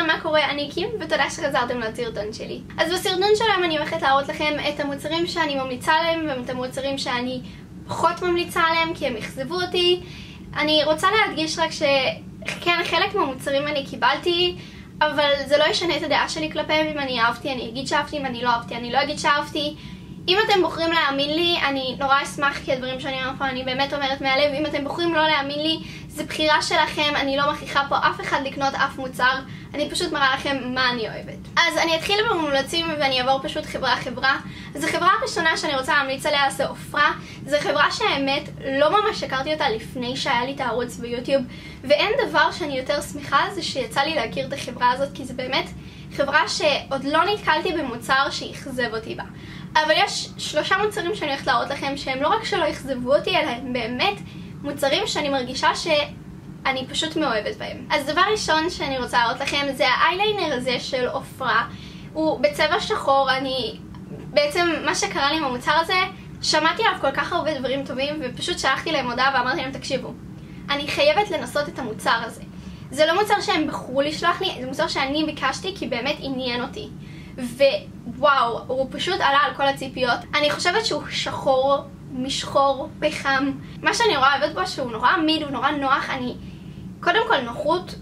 שלום, מה קורה? אני קים, ותודה שחזרתם לסרטון שלי. אז בסרטון שלהם אני הולכת להראות לכם את המוצרים שאני ממליצה עליהם, ואת המוצרים שאני פחות ממליצה עליהם, כי הם אכזבו אותי. אני רוצה להדגיש רק שכן, חלק מהמוצרים אני קיבלתי, אבל זה לא ישנה את הדעה שלי כלפיהם. אם אני אהבתי, אני אגיד שאהבתי, אם אני לא אהבתי, אני לא אגיד שאהבתי. אם אתם בוחרים להאמין לי, אני נורא אשמח, כי הדברים שאני אומרת פה אני באמת אומרת מהלב. אם אתם בוחרים לא להאמין לי, זה בחירה שלכם, אני לא מכריחה פה אף אחד לקנות אף מוצר, אני פשוט מראה לכם מה אני אוהבת. אז אני אתחיל במומלצים ואני אעבור פשוט חברה. אז החברה הראשונה שאני רוצה להמליץ עליה זה עופרה. זו חברה שהאמת לא ממש הכרתי אותה לפני שהיה לי את הערוץ ביוטיוב, ואין דבר שאני יותר שמחה זה שיצא לי להכיר את החברה הזאת, כי זה באמת חברה שעוד לא נתקלתי במוצר שאכזב אותי בה. אבל יש 3 מוצרים שאני הולכת להראות לכם שהם לא רק שלא אכזבו אותי, אלא הם באמת מוצרים שאני מרגישה שאני פשוט מאוהבת בהם. אז דבר ראשון שאני רוצה להראות לכם זה האייליינר הזה של עופרה. הוא בצבע שחור. בעצם מה שקרה לי עם המוצר הזה, שמעתי עליו כל כך הרבה דברים טובים, ופשוט שלחתי להם הודעה ואמרתי להם, תקשיבו, אני חייבת לנסות את המוצר הזה. זה לא מוצר שהם בחרו לשלוח לי, זה מוצר שאני ביקשתי כי באמת עניין אותי. ווואו, הוא פשוט עלה על כל הציפיות. אני חושבת שהוא שחור, משחור, פחם. מה שאני נורא אוהבת בו שהוא נורא עמיד, הוא נורא נוח. קודם כל נוחות,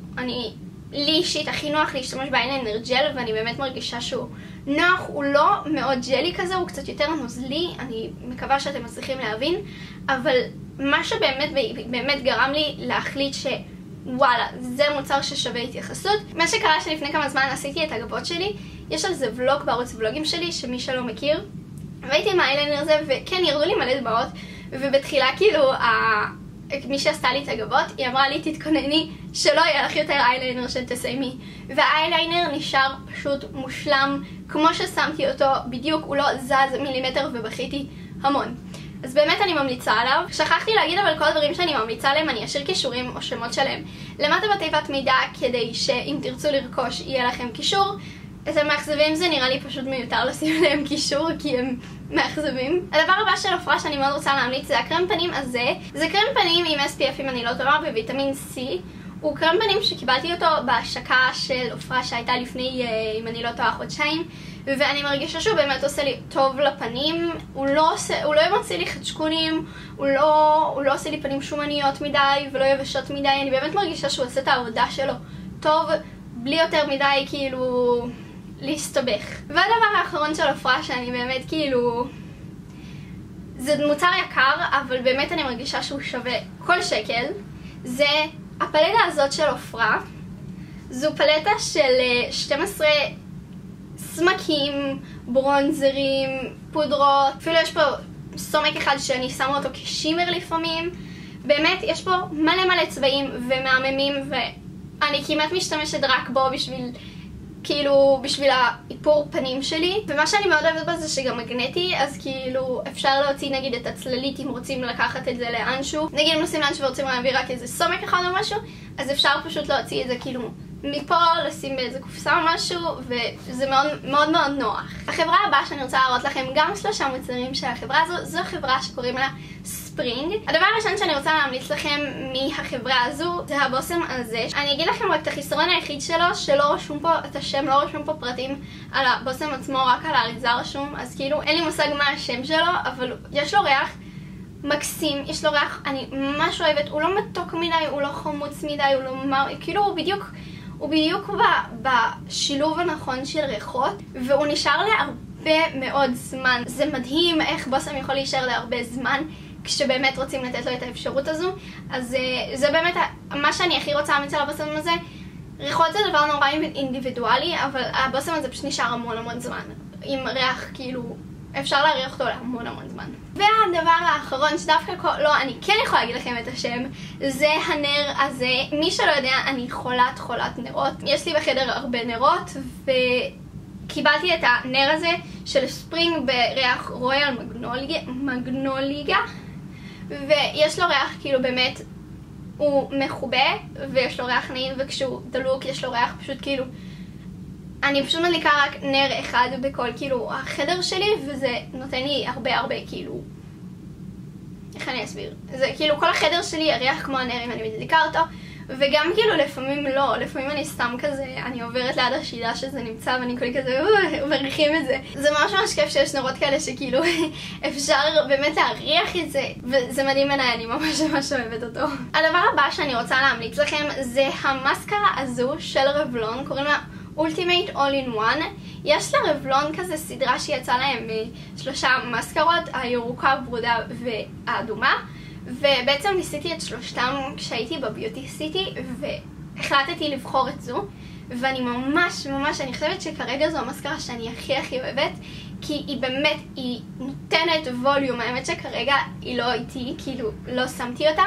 לי אישית הכי נוח להשתמש באייליינר ג'ל, ואני באמת מרגישה שהוא נוח. הוא לא מאוד ג'לי כזה, הוא קצת יותר נוזלי, אני מקווה שאתם מצליחים להבין. אבל מה שבאמת גרם לי להחליט שוואלה, זה מוצר ששווה התייחסות. מה שקרה שלפני כמה זמן עשיתי את הגבות שלי, יש על זה ולוג בערוץ ולוגים שלי, שמי שלא מכיר, והייתי עם האייליינר הזה, וכן, ירדו לי מלא דמעות, ובתחילה כאילו, מי שעשתה לי את הגבות, היא אמרה לי, תתכונני שלא יהיה לך יותר אייליינר שתסיימי. והאייליינר נשאר פשוט מושלם, כמו ששמתי אותו בדיוק, הוא לא זז מילימטר, ובכיתי המון. אז באמת אני ממליצה עליו. שכחתי להגיד אבל כל הדברים שאני ממליצה עליהם, אני אשאיר קישורים או שמות שלהם למטה בתיבת מידע, כדי שאם תרצו לרכוש יהיה לכם קישור. את המאכזבים זה נראה לי פשוט מיותר לשים להם קישור, כי הם מאכזבים. הדבר הבא של עופרה שאני מאוד רוצה להמליץ זה הקרם פנים הזה. זה קרם פנים עם SPF אם אני לא טועה, וויטמין C. הוא קרם פנים שקיבלתי אותו בהשקה של עופרה שהייתה לפני, אם אני לא טועה, חודשיים. ואני מרגישה שהוא באמת עושה לי טוב לפנים. הוא לא מוציא לי חדשקונים, הוא לא עושה לי פנים שומניות מדי ולא יבשות מדי. אני באמת מרגישה שהוא עושה את העבודה שלו טוב, בלי יותר מדי כאילו להסתבך. והדבר האחרון של עופרה שאני באמת כאילו, זה מוצר יקר, אבל באמת אני מרגישה שהוא שווה כל שקל, זה הפלטה הזאת של עופרה. זו פלטה של 12 סמקים, ברונזרים, פודרות, אפילו יש פה סומק אחד שאני שמה אותו כשימר לפעמים. באמת יש פה מלא צבעים ומהממים, ואני כמעט משתמשת רק בו בשביל האיפור פנים שלי. ומה שאני מאוד אוהבת בו זה שגם מגנטי, אז כאילו אפשר להוציא נגיד את הצללית אם רוצים לקחת את זה לאנשהו. נגיד אם נוסעים לאנשהו ורוצים להביא רק איזה סומק אחד או משהו, אז אפשר פשוט להוציא את זה כאילו מפה, לשים באיזה קופסה או משהו, וזה מאוד נוח. החברה הבאה שאני רוצה להראות לכם גם 3 מוצרים של החברה הזו, זו חברה שקוראים לה ספרינג. הדבר הראשון שאני רוצה להמליץ לכם מהחברה הזו זה הבושם הזה. אני אגיד לכם רק את החיסרון היחיד שלו, שלא רשום פה את השם, לא רשום פה פרטים על הבושם עצמו, רק על האריזה רשום, אז כאילו אין לי מושג מה השם שלו, אבל יש לו ריח מקסים, יש לו ריח, אני ממש אוהבת, הוא לא מתוק מדי, הוא לא חמוץ מדי, כאילו הוא בדיוק בשילוב הנכון של ריחות, והוא נשאר להרבה מאוד זמן. זה מדהים איך בושם יכול להישאר להרבה זמן, כשבאמת רוצים לתת לו את האפשרות הזו. אז זה באמת מה שאני הכי רוצה להמליץ על הבושם הזה. ריחות זה דבר נורא אינדיבידואלי, אבל הבושם הזה פשוט נשאר המון זמן, עם ריח כאילו אפשר להריח אותו להמון זמן. והדבר האחרון שדווקא אני כן יכולה להגיד לכם את השם, זה הנר הזה. מי שלא יודע, אני חולת נרות. יש לי בחדר הרבה נרות, וקיבלתי את הנר הזה של ספרינג בריח רויאל מגנוליגה, ויש לו ריח כאילו באמת, הוא מחובה ויש לו ריח נעים, וכשהוא דלוק יש לו ריח פשוט כאילו, אני פשוט מדליקה רק נר אחד בכל כאילו החדר שלי, וזה נותן לי הרבה כאילו, איך אני אסביר? זה כאילו כל החדר שלי יריח כמו הנר אם אני מדליקה אותו, וגם כאילו לפעמים לא, לפעמים אני סתם כזה, אני עוברת ליד השידה שזה נמצא ואני כולי כזה, מריחים את זה. זה ממש ממש כיף שיש נרות כאלה שכאילו אפשר באמת להריח את זה, וזה מדהים בעיניי, אני ממש ממש אוהבת אותו. הדבר הבא שאני רוצה להמליץ לכם זה המסקרה הזו של רבלון, קוראים לה Ultimate All in One. יש לרבלון כזה סדרה שיצא להם 3 מסקרות, הירוקה, הברודה והאדומה, ובעצם ניסיתי את 3 כשהייתי בביוטי סיטי, והחלטתי לבחור את זו, ואני ממש ממש, אני חושבת שכרגע זו המסקרה שאני הכי אוהבת, כי היא באמת, היא נותנת ווליום. האמת שכרגע היא לא איתי, כאילו לא שמתי אותה,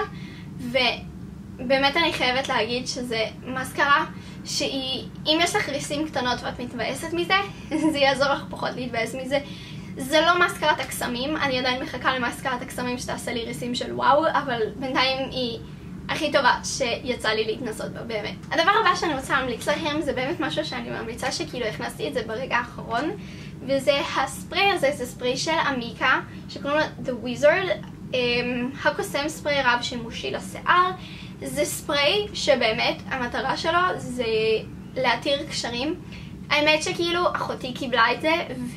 ובאמת אני חייבת להגיד שזה מסקרה שהיא, אם יש לך ריסים קטנות ואת מתבאסת מזה, זה יעזור לך פחות להתבאס מזה. זה לא מסקרת הקסמים, אני עדיין מחכה למסקרת הקסמים שתעשה לי ריסים של וואו, אבל בינתיים היא הכי טובה שיצא לי להתנסות בה, באמת. הדבר הבא שאני רוצה להמליץ לכם זה באמת משהו שאני ממליצה שכאילו הכנסתי את זה ברגע האחרון, וזה הספרי הזה, זה ספרי של אמיקה, שקוראים לו The Wizard, הקוסם ספרי רב שימושי לשיער. זה ספרי שבאמת המטרה שלו זה להתיר קשרים. האמת שכאילו אחותי קיבלה את זה,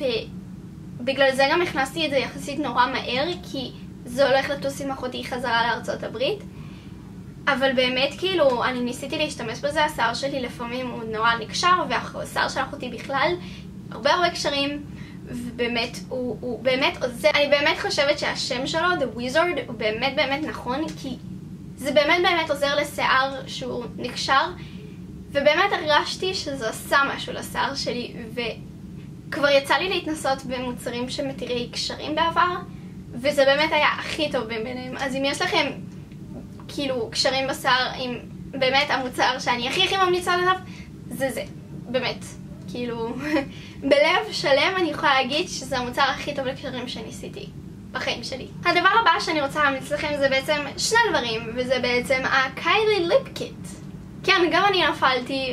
ובגלל זה גם הכנסתי את זה יחסית נורא מהר, כי זה הולך לטוס עם אחותי חזרה לארצות הברית. אבל באמת כאילו אני ניסיתי להשתמש בזה, השיער שלי לפעמים הוא נורא נקשר, והשיער של אחותי בכלל הרבה קשרים, ובאמת הוא באמת עוזר. אני באמת חושבת שהשם שלו, The Wizard, הוא באמת נכון, כי זה באמת עוזר לשיער שהוא נקשר, ובאמת הרגשתי שזה עושה משהו לשיער שלי, וכבר יצא לי להתנסות במוצרים שמתירי קשרים בעבר, וזה באמת היה הכי טוב ביניהם. אז אם יש לכם כאילו קשרים בשיער, עם באמת המוצר שאני הכי ממליצה עליו, זה באמת, כאילו בלב שלם אני יכולה להגיד שזה המוצר הכי טוב לקשרים שניסיתי בחיים שלי. הדבר הבא שאני רוצה להמליץ לכם זה בעצם 2 דברים, וזה בעצם הקיילי ליפ קיט. כן, גם אני נפלתי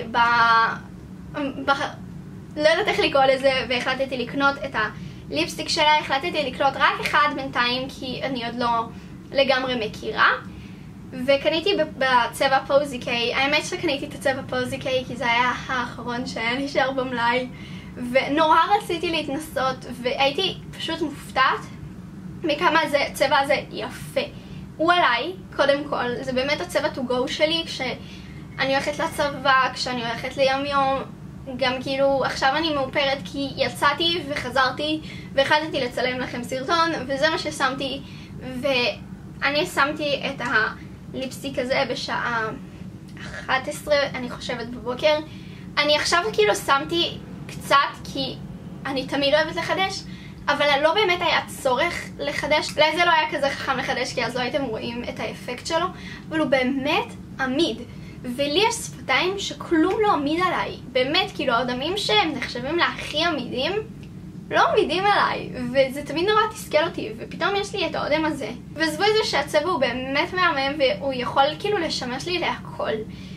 לא יודעת איך לקרוא לזה, והחלטתי לקנות את הליפסטיק שלה. החלטתי לקנות רק אחד בינתיים, כי אני עוד לא לגמרי מכירה, וקניתי בצבע פוזי קיי. האמת שקניתי את הצבע פוזי קיי כי זה היה האחרון שהיה נשאר במלאי, ונורא רציתי להתנסות, והייתי פשוט מופתעת מכמה הצבע הזה יפה. הוא עליי, קודם כל, זה באמת הצבע to go שלי כשאני הולכת לצבא, כשאני הולכת לים יום. גם כאילו עכשיו אני מאופרת כי יצאתי וחזרתי והחלטתי לצלם לכם סרטון, וזה מה ששמתי. ואני שמתי את הליפסטיק הזה בשעה 11 אני חושבת בבוקר. אני עכשיו כאילו שמתי קצת כי אני תמיד אוהבת לחדש, אבל לא באמת היה צורך לחדש. אולי זה לא היה כזה חכם לחדש כי אז לא הייתם רואים את האפקט שלו, אבל הוא באמת עמיד. ולי יש שפתיים שכלום לא עמיד עליי. באמת, כאילו האדמים שהם נחשבים להכי עמידים לא עמידים עליי, וזה תמיד נורא תסכל אותי, ופתאום יש לי את האודם הזה. ועזבו את זה שהצבע הוא באמת מהמם, והוא יכול כאילו לשמש לי להכל.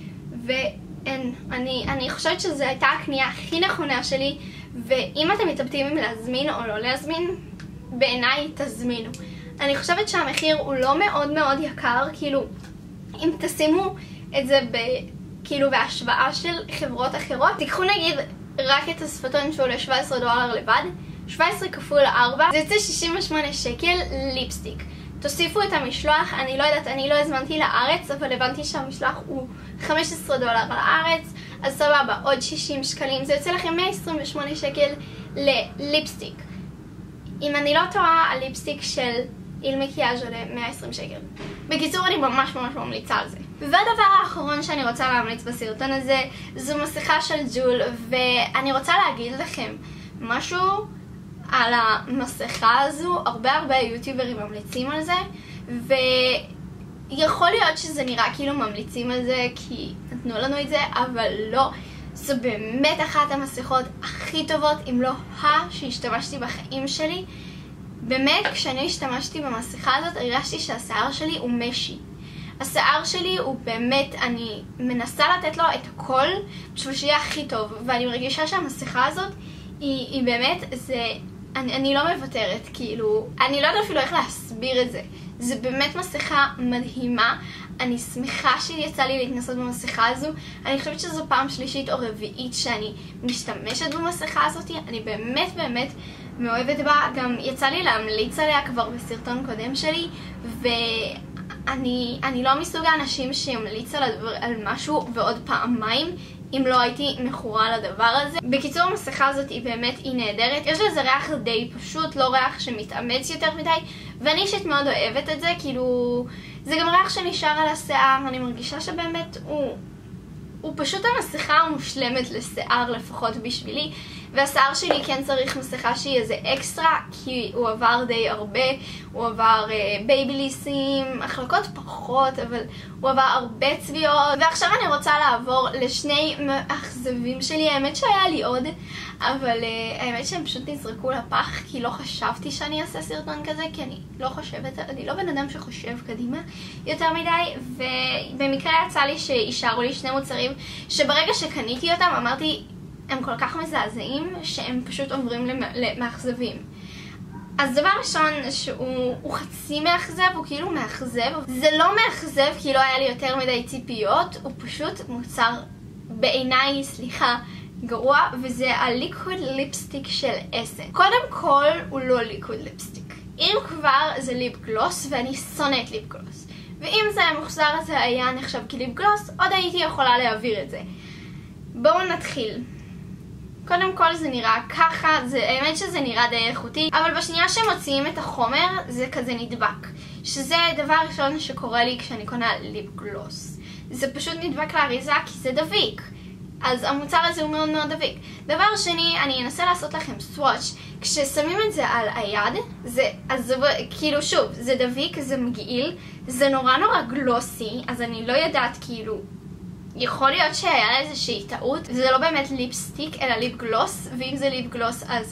אני חושבת שזו הייתה הקנייה הכי נכונה שלי, ואם אתם מתלבטים אם להזמין או לא להזמין, בעיניי תזמינו. אני חושבת שהמחיר הוא לא מאוד יקר, כאילו אם תשימו את זה כאילו בהשוואה של חברות אחרות, תיקחו נגיד רק את הספטון שהוא ל$17 לבד, 17 כפול 4, זה יוצא 68 שקל ליפסטיק. תוסיפו את המשלוח, אני לא יודעת, אני לא הזמנתי לארץ, אבל הבנתי שהמשלוח הוא $15 לארץ, אז סבבה, עוד 60 שקלים, זה יוצא לכם 128 שקל לליפסטיק. אם אני לא טועה, הליפסטיק של איל מקיאז' עולה 120 שקל. בקיצור, אני ממש ממליצה על זה. והדבר האחרון שאני רוצה להמליץ בסרטון הזה זו מסכה של ג'ול, ואני רוצה להגיד לכם משהו על המסכה הזו. הרבה יוטיוברים ממליצים על זה, ויכול להיות שזה נראה כאילו ממליצים על זה כי נתנו לנו את זה, אבל לא. זו באמת אחת המסכות הכי טובות, אם לא שהשתמשתי בחיים שלי. באמת, כשאני השתמשתי במסכה הזאת, הרגשתי שהשיער שלי הוא משי. השיער שלי הוא באמת, אני מנסה לתת לו את הכל בשביל שיהיה הכי טוב, ואני מרגישה שהמסכה הזאת היא באמת, אני לא מוותרת, כאילו, אני לא יודעת אפילו איך להסביר את זה. זה באמת מסכה מדהימה. אני שמחה שיצא לי להתנסות במסכה הזו. אני חושבת שזו פעם שלישית או רביעית שאני משתמשת במסכה הזאת. אני באמת באמת מאוהבת בה. גם יצא לי להמליץ עליה כבר בסרטון קודם שלי, ואני לא מסוג האנשים שימליץ על משהו ועוד פעמיים אם לא הייתי מכורה לדבר הזה. בקיצור, המסכה הזאת היא באמת נהדרת. יש לזה ריח די פשוט, לא ריח שמתאמץ יותר מדי, ואני אישית מאוד אוהבת את זה. כאילו, זה גם ריח שנשאר על השיער. אני מרגישה שבאמת הוא פשוט המסכה המושלמת לשיער, לפחות בשבילי. והשיער שלי כן צריך מסכה שהיא איזה אקסטרה, כי הוא עבר די הרבה. הוא עבר בייביליסים, החלקות פחות, אבל הוא עבר הרבה צביעות. ועכשיו אני רוצה לעבור לשני מאכזבים שלי. האמת שהיה לי עוד, אבל האמת שהם פשוט נזרקו לפח, כי לא חשבתי שאני אעשה סרטון כזה, כי אני לא בן אדם שחושב קדימה יותר מדי. ובמקרה יצא לי שישארו לי שני מוצרים שברגע שקניתי אותם אמרתי, הם כל כך מזעזעים שהם פשוט עוברים למאכזבים. אז דבר ראשון שהוא חצי מאכזב, הוא כאילו מאכזב. זה לא מאכזב כי לא היה לי יותר מדי ציפיות, הוא פשוט מוצר בעיניי, גרוע, וזה הליקוויד ליפסטיק של אסנס. קודם כל הוא לא ליקוויד ליפסטיק. אם כבר זה ליפ גלוס, ואני שונאת ליפ גלוס. ואם זה המוחזר הזה היה נחשב כליפ גלוס, עוד הייתי יכולה להעביר את זה. בואו נתחיל. קודם כל זה נראה ככה, האמת שזה נראה די איכותי, אבל בשנייה שמוציאים את החומר זה כזה נדבק. שזה דבר ראשון שקורה לי כשאני קונה ליפ גלוס. זה פשוט נדבק לאריזה כי זה דביק. אז המוצר הזה הוא מאוד מאוד דביק. דבר שני, אני אנסה לעשות לכם סוואץ'. כששמים את זה על היד, כאילו שוב, זה דביק, זה מגעיל, זה נורא גלוסי, אז אני לא יודעת כאילו, יכול להיות שהיה לה איזושהי טעות, זה לא באמת ליפסטיק אלא ליפ גלוס, ואם זה ליפ גלוס אז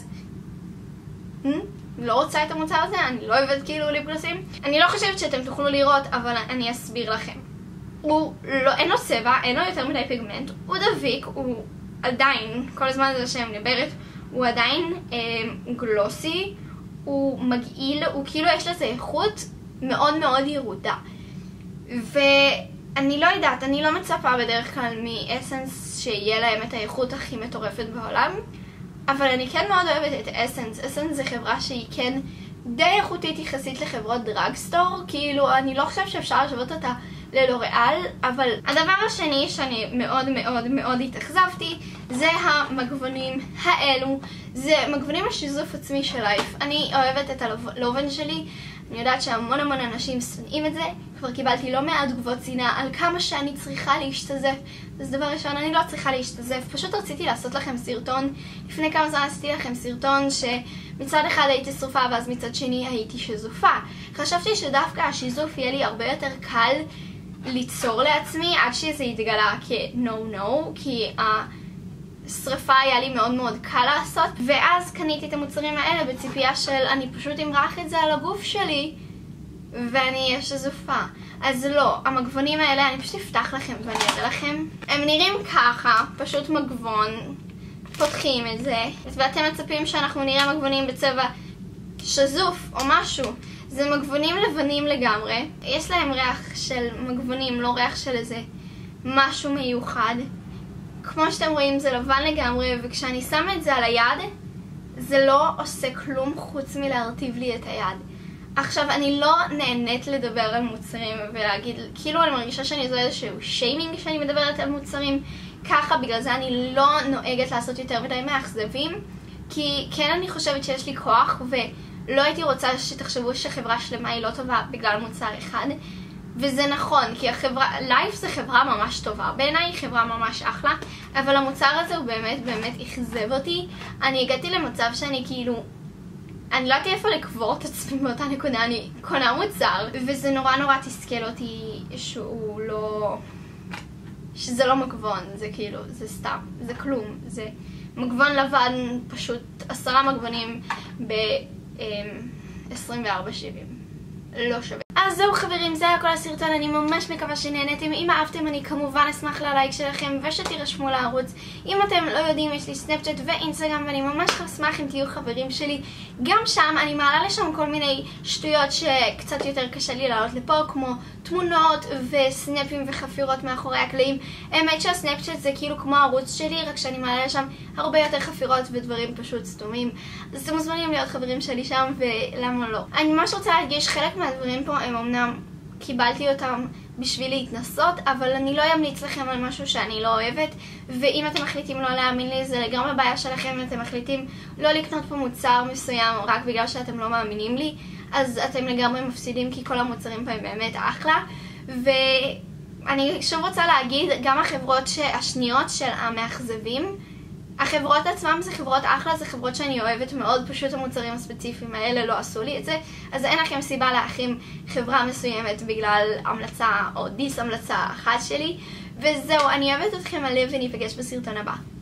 לא רוצה את המוצר הזה, אני לא אוהבת כאילו ליפ גלוסים. אני לא חושבת שאתם תוכלו לראות, אבל אני אסביר לכם. אין לו צבע, אין לו יותר מדי פיגמנט, הוא דביק, הוא עדיין, כל הזמן הזה שאני מדברת, הוא עדיין גלוסי, הוא מגעיל, הוא כאילו יש לזה איכות מאוד מאוד ירודה. ואני לא יודעת, אני לא מצפה בדרך כלל מאסנס שיהיה להם את האיכות הכי מטורפת בעולם, אבל אני כן מאוד אוהבת את אסנס. אסנס זה חברה שהיא כן די איכותית יחסית לחברות דרגסטור, כאילו אני לא חושב שאפשר לשוות אותה ללוריאל. אבל הדבר השני שאני מאוד מאוד מאוד התאכזבתי זה המגבונים האלו. זה מגבונים לשיזוף עצמי של לייף. אני אוהבת את הלובן שלי, אני יודעת שהמון אנשים שונאים את זה, כבר קיבלתי לא מעט תגובות שנאה על כמה שאני צריכה להשתזף. אז דבר ראשון, אני לא צריכה להשתזף, פשוט רציתי לעשות לכם סרטון. לפני כמה זמן עשיתי לכם סרטון שמצד אחד הייתי שרופה ואז מצד שני הייתי שזופה. חשבתי שדווקא השיזוף יהיה לי הרבה יותר קל ליצור לעצמי עד שזה יתגלה כ-no-no, כי השריפה היה לי מאוד מאוד קל לעשות, ואז קניתי את המוצרים האלה בציפייה של אני פשוט אמרח את זה על הגוף שלי ואני אהיה שזופה. אז לא, המגבונים האלה אני פשוט אפתח לכם ואני אראה לכם. הם נראים ככה, פשוט מגבון, פותחים את זה, ואתם מצפים שאנחנו נראה מגבונים בצבע שזוף או משהו. זה מגבונים לבנים לגמרי, יש להם ריח של מגבונים, לא ריח של איזה משהו מיוחד. כמו שאתם רואים זה לבן לגמרי, וכשאני שמה את זה על היד זה לא עושה כלום חוץ מלהרטיב לי את היד. עכשיו אני לא נהנית לדבר על מוצרים ולהגיד, כאילו אני מרגישה שאני עושה איזשהו שיימינג כשאני מדברת על מוצרים ככה, בגלל זה אני לא נוהגת לעשות יותר מדי מאכזבים, כי כן אני חושבת שיש לי כוח ולא הייתי רוצה שתחשבו שחברה שלמה היא לא טובה בגלל מוצר אחד. וזה נכון, כי לייף זה חברה ממש טובה, בעיניי היא חברה ממש אחלה, אבל המוצר הזה הוא באמת באמת אכזב אותי. אני הגעתי למצב שאני כאילו, אני לא יודעת איפה לקבור את עצמי באותה נקודה, אני קונה מוצר, וזה נורא תסכל אותי שהוא לא, שזה לא מגבון, זה כאילו, זה סתם, זה כלום, זה מגבון לבן, פשוט 10 מגבונים ב-24.70. לא שווה. אז זהו חברים, זה היה כל הסרטון, אני ממש מקווה שנהנתם. אם אהבתם אני כמובן אשמח ללייק שלכם ושתירשמו לערוץ. אם אתם לא יודעים, יש לי סנאפצ'אט ואינסטגרם ואני ממש אשמח אם תהיו חברים שלי. גם שם אני מעלה לשם כל מיני שטויות שקצת יותר קשה לי לעלות לפה, כמו תמונות וסנאפים וחפירות מאחורי הקלעים. האמת שהסנאפצ'אט זה כאילו כמו הערוץ שלי, רק שאני מעלה לשם הרבה יותר חפירות ודברים פשוט סתומים. אז אתם מוזמנים להיות חברים שלי שם, ולמה לא. אני ממש רוצה להדגיש, חלק מהדברים פה הם אמנם קיבלתי אותם בשביל להתנסות, אבל אני לא אמליץ לכם על משהו שאני לא אוהבת, ואם אתם מחליטים לא להאמין לי, זה לגמרי בעיה שלכם. אתם מחליטים לא לקנות פה מוצר מסוים רק בגלל שאתם לא מאמינים לי, אז אתם לגמרי מפסידים, כי כל המוצרים פה הם באמת אחלה. ואני שוב רוצה להגיד, גם החברות השניות של המאכזבים, החברות עצמם זה חברות אחלה, זה חברות שאני אוהבת מאוד, פשוט המוצרים הספציפיים האלה לא עשו לי את זה, אז אין לכם סיבה להאחים חברה מסוימת בגלל המלצה או דיס המלצה אחת שלי. וזהו, אני אוהבת אתכם מלא וניפגש בסרטון הבא.